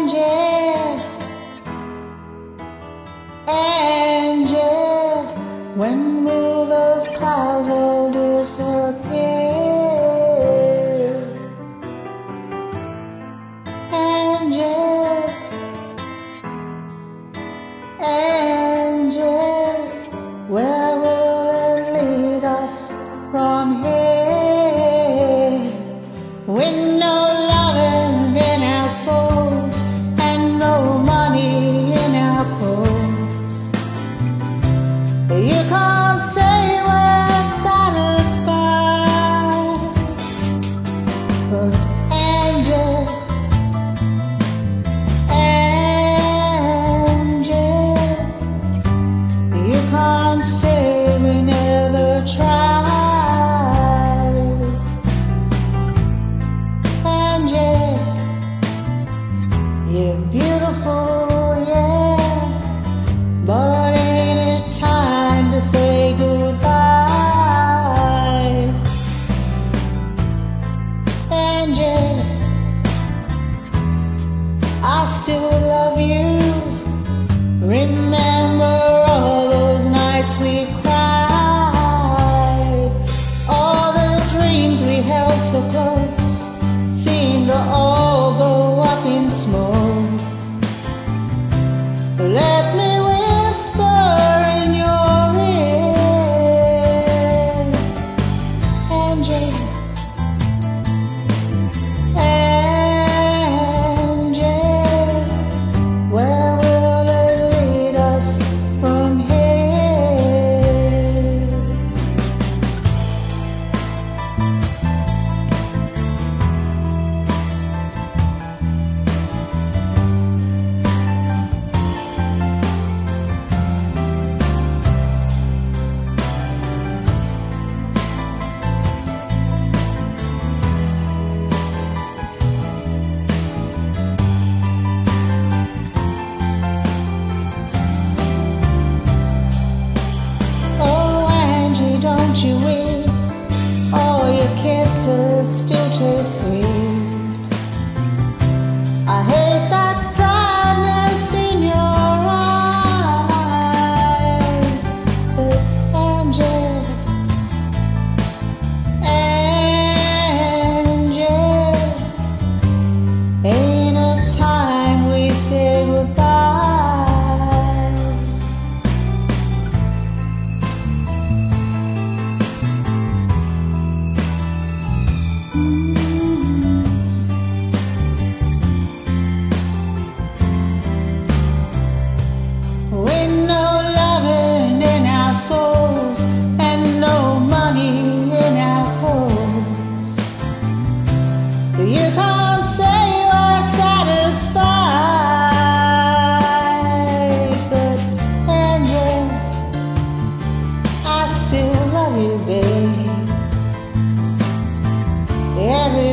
Angie, when will those clouds all disappear? Angie, Angie, where will it lead us from here? With no loving in our souls and no money in our clothes, you can't say we're satisfied. But Angie, Angie, you can't say we never tried. Angie, you're beautiful, yeah, but ain't it time to say goodbye? Angie, I still love you. Remember all those nights we cried, all the dreams we held so close seem to all go up in smoke. Let me whisper in your ear, Angie, Angie, where will it lead us from here? Oh, Angie, don't you weep, all your kisses still taste sweet. I hate that sadness in your eyes. But Angie, Angie, ain't it time we say goodbye? With no loving in our souls and no money in our clothes, you can't say you're satisfied. But Angie, I still love you, babe. Every